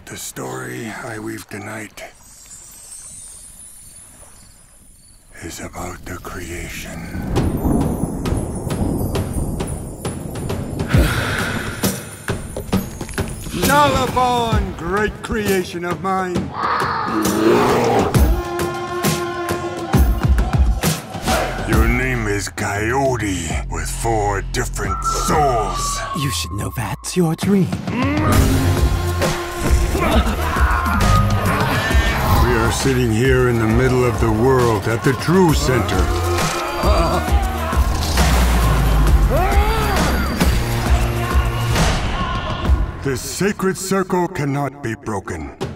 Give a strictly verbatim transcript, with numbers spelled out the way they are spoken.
The story I weave tonight is about the creation. Shalabon, great creation of mine! Your name is Coyote, with four different souls. You should know that's your dream. We are sitting here in the middle of the world, at the true center. This sacred circle cannot be broken.